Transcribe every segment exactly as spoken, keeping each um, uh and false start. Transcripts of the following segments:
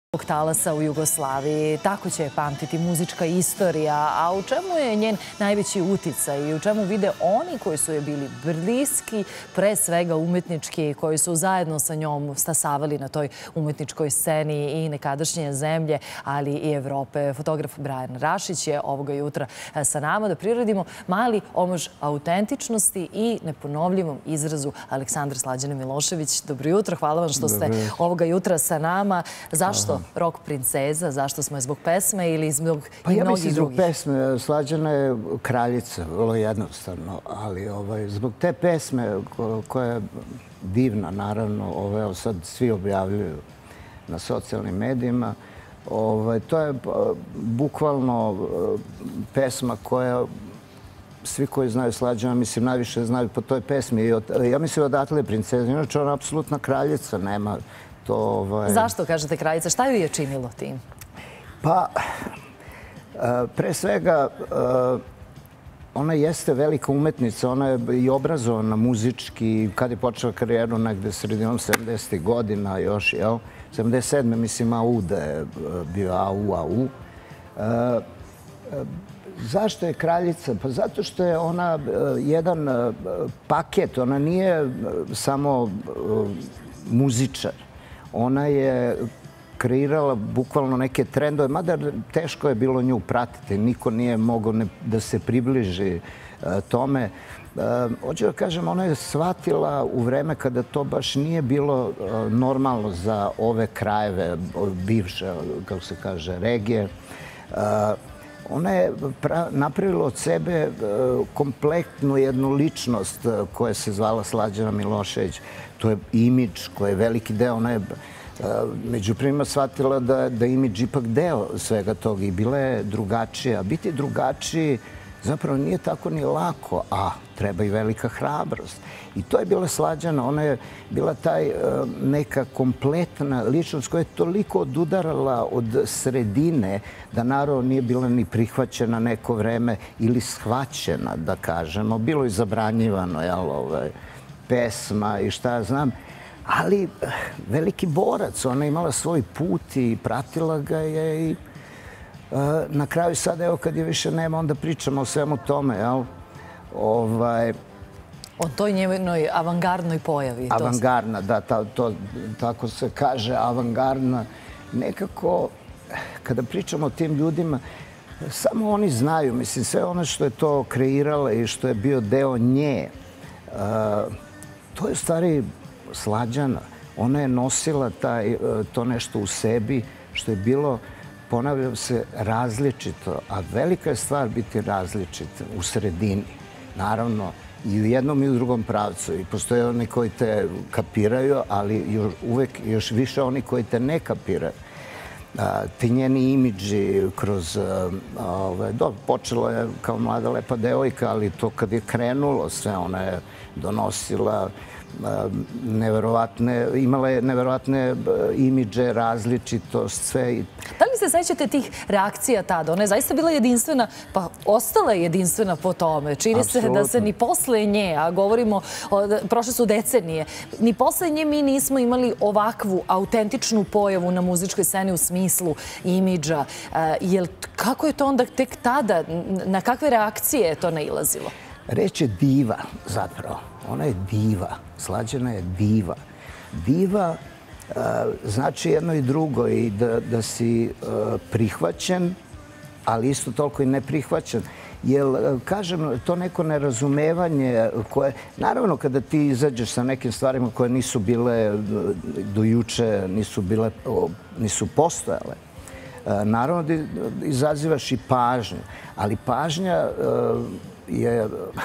talasa u Jugoslaviji. Tako će je pamtiti muzička istorija. A u čemu je njen najveći uticaj i u čemu vide oni koji su je bili bliski, pre svega umetnički, koji su zajedno sa njom stasavali na toj umetničkoj sceni i nekadašnje zemlje, ali i Evrope. Fotograf Brajan Rašić je ovoga jutra sa nama da priredimo mali omaž autentičnosti i neponovljivom izrazu Aleksandra Slađane Milošević. Dobro jutro, hvala vam što ste ovoga jutra sa nama. Zašto Rok princeza? Zašto smo je zbog pesme ili zbog i mnogih drugih? Pa ja mislim zbog pesme. Slađana je kraljica, vrlo jednostavno, ali zbog te pesme koja je divna, naravno, sad svi objavljuju na socijalnim medijima, to je bukvalno pesma koja svi koji znaju Slađana, mislim, najviše znaju po toj pesmi. Ja mislim odatle je princeza. Inače, ona je apsolutna kraljica, nema to... Zašto, kažete, kraljica? Šta ju je činilo tim? Pa, pre svega, ona jeste velika umetnica. Ona je i obrazovana muzički. Kad je počela karijeru negde sredinom sedamdesetih godina još, jel? sedamdeset sedme mislim, Auda je bio Au, Au. Zašto je kraljica? Pa zato što je ona jedan paket. Ona nije samo muzičar. Ona je kreirala bukvalno neke trendove, mada teško je bilo nju pratiti. Niko nije mogao da se približi tome. Hoću da kažem, ona je shvatila u vreme kada to baš nije bilo normalno za ove krajeve, bivše, kako se kaže, regije. Ona je napravila od sebe kompletnu jednu ličnost koja se zvala Slađana Milošević. To je imidž koji je veliki deo. Ona je među prvima shvatila da je imidž ipak deo svega toga i bila je drugačija. Biti drugačiji zapravo nije tako ni lako, a treba i velika hrabrost. I to je bila Slađana. Ona je bila taj neka kompletna ličnost koja je toliko odudarala od sredine da naravno nije bila ni prihvaćena neko vreme ili shvaćena, da kažemo. Bilo je zabranjivano, jel, pesma i šta ja znam. Ali veliki borac. Ona je imala svoj put i pratila ga je i na kraju sad, evo, kad je više nema, onda pričamo o svemu tome, jel? O toj njenoj avangardnoj pojavi. Avangardna, da, tako se kaže, avangardna. Nekako, kada pričamo o tim ljudima, samo oni znaju, mislim, sve ono što je to kreirala i što je bio deo nje, to je u stvari Slađana. Ona je nosila to nešto u sebi što je bilo, ponavljam se, različito. A velika je stvar biti različit u sredini. Naravno, i u jednom i u drugom pravcu. I postoje oni koji te kapiraju, ali uvek još više oni koji te ne kapiraju. Ti njeni imidži kroz... Počela je kao mlada lepa devojka, ali to kad je krenulo sve, ona je donosila neverovatne, imala je neverovatne imidže, različitost, sve. Da li se sećate tih reakcija tada? Ona je zaista bila jedinstvena, pa ostala je jedinstvena po tome. Čini se da se ni posle nje, a govorimo, prošle su decenije, ni posle nje mi nismo imali ovakvu autentičnu pojavu na muzičkoj sceni u smislu imidža. Kako je to onda tek tada, na kakve reakcije je to nailazilo? Reč je diva, zapravo. Ona je diva. Slađana je diva. Diva znači jedno i drugo i da si prihvaćen, ali isto toliko i neprihvaćen. Jer, kažem, to neko nerazumevanje koje... Naravno, kada ti izađeš sa nekim stvarima koje nisu bile do juče, nisu postojale, naravno da izazivaš i pažnju. Ali pažnja je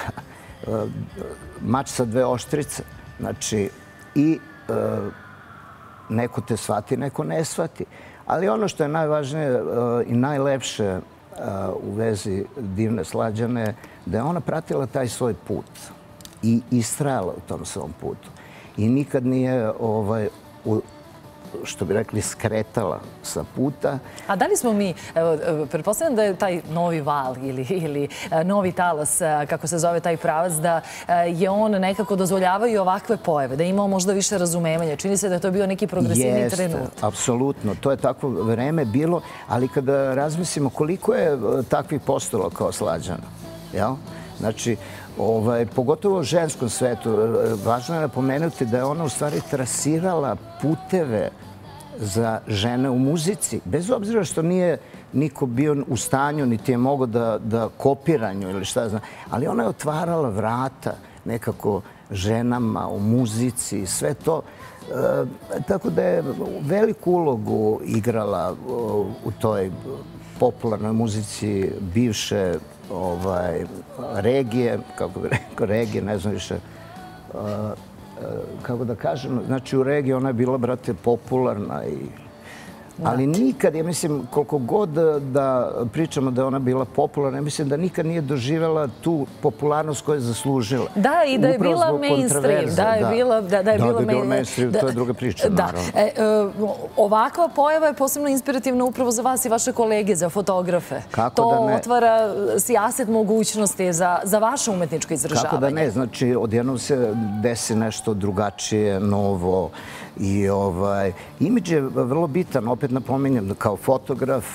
mač sa dve oštrice. Znači, i neko te shvati, neko ne shvati. Ali ono što je najvažnije i najlepše u vezi divne Slađane, da je ona pratila taj svoj put i istrajala u tom svom putu. I nikad nije što bi rekli, skretala sa puta. A da li smo mi, evo, pretpostavljam da je taj novi val ili, ili novi talas, kako se zove taj pravac, da je on nekako dozvoljavao i ovakve pojave, da je imao možda više razumevanja. Čini se da je to bio neki progresivni trenutak. Jeste, apsolutno. To je takvo vreme bilo, ali kada razmislimo koliko je takvih postala kao Slađana, jel? Znači, Ovaj, pogotovo u ženskom svetu, važno je napomenuti da je ona u stvari trasirala puteve za žene u muzici, bez obzira što nije niko bio u stanju, niti je mogao da, da kopira nju ili šta znam, ali ona je otvarala vrata nekako ženama u muzici i sve to. E, tako da je veliku ulogu igrala u toj popularnoj muzici bivše ovaj, regije, kako bih rekao, regije, ne znam više, uh, uh, kako da kažem, znači u regiji ona je bila, brate, popularna i... Ali nikad, ja mislim, koliko god da pričamo da je ona bila popularna, ja mislim da nikad nije doživjela tu popularnost koju je zaslužila. Da, i da je bila mainstream. Da je bila Da, da je bila mainstream, to je druga priča, naravno. Ovakva pojava je posebno inspirativna upravo za vas i vaše kolege, za fotografe. To otvara sijaset mogućnosti za vaše umetničko izražavanje. Kako da ne, znači odjednom se desi nešto drugačije, novo. I ovaj, imidž je vrlo bitan, opet napominjem, kao fotograf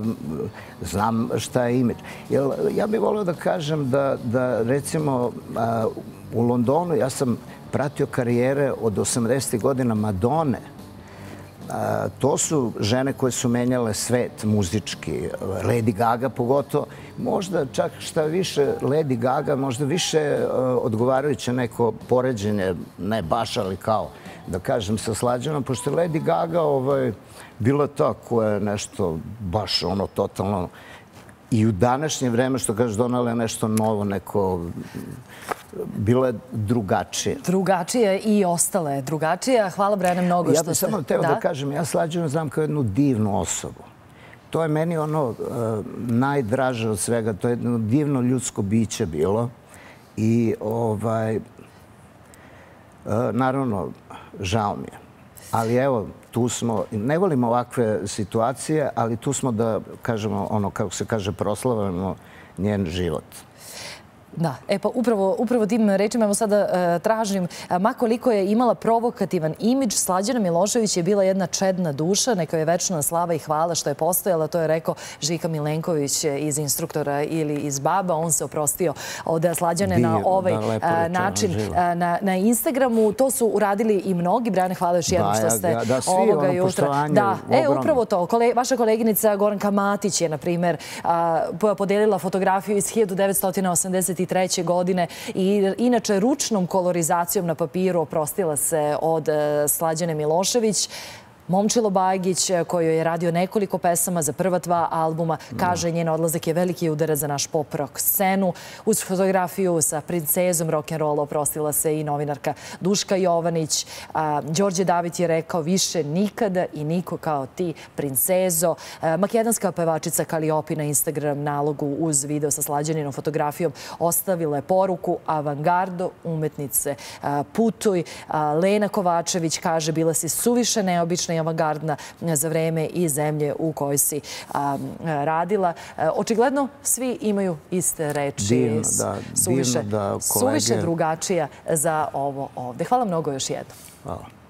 znam šta je imidž. Ja bih volio da kažem da, da recimo u Londonu ja sam pratio karijere od osamdesetih godina Madone. To su žene koje su menjale svet muzički, Lady Gaga pogotovo. Možda čak šta više Lady Gaga, možda više odgovarajuće neko poređenje, ne baš, ali kao da kažem sa Slađanom, pošto je Lady Gaga ovaj, bila ta koja je nešto baš ono totalno i u današnje vreme, što kažeš, donala je nešto novo, neko... Bila je drugačija. Drugačija i ostala je drugačija. Hvala, Brane, mnogo što ste... Ja bih samo teo da kažem, ja Slađanu znam kao jednu divnu osobu. To je meni ono najdraže od svega. To je jedno divno ljudsko biće bilo. I ovaj... Naravno, žao mi je. Ali evo, tu smo, ne volimo ovakve situacije, ali tu smo da, kažemo, ono, kako se kaže, proslavimo njen život. Da, e pa upravo, upravo tim rečima evo sada uh, tražim, ma koliko je imala provokativan imidž, Slađana Milošević je bila jedna čedna duša, neka je večna slava i hvala što je postojala, to je rekao Žika Milenković iz Instruktora ili iz Baba. On se oprostio od Slađane na ovaj uh, način uh, na, na Instagramu. To su uradili i mnogi. Brane, hvala još jednom što ste da, da, svi, ovoga ono, jutra. Da, e, upravo to. Kole, vaša koleginica Goranka Matić je, na primjer, uh, podelila fotografiju iz hiljadu devetsto osamdeset treće godine i inače ručnom kolorizacijom na papiru oprostila se od Slađane Milošević. Momčilo Bagić, koji je radio nekoliko pesama za prva dva albuma, kaže njen odlazak je veliki udarac za naš pop rock scenu. Uz fotografiju sa princezom rock'n'rolla oprostila se i novinarka Duška Jovanić. Đorđe David je rekao više nikada i niko kao ti, princezo. Makedonska pevačica Kaliopi na Instagram nalogu uz video sa Slađaninom fotografijom ostavila je poruku avangardo, umetnice, putuj. Lena Kovačević kaže bila si suviše neobična i avangardna za vreme i zemlje u kojoj si a, radila. Očigledno svi imaju iste reči. Divno, da. Suviše, divno da kolege... suviše drugačija za ovo ovde. Hvala mnogo još jednom. Hvala.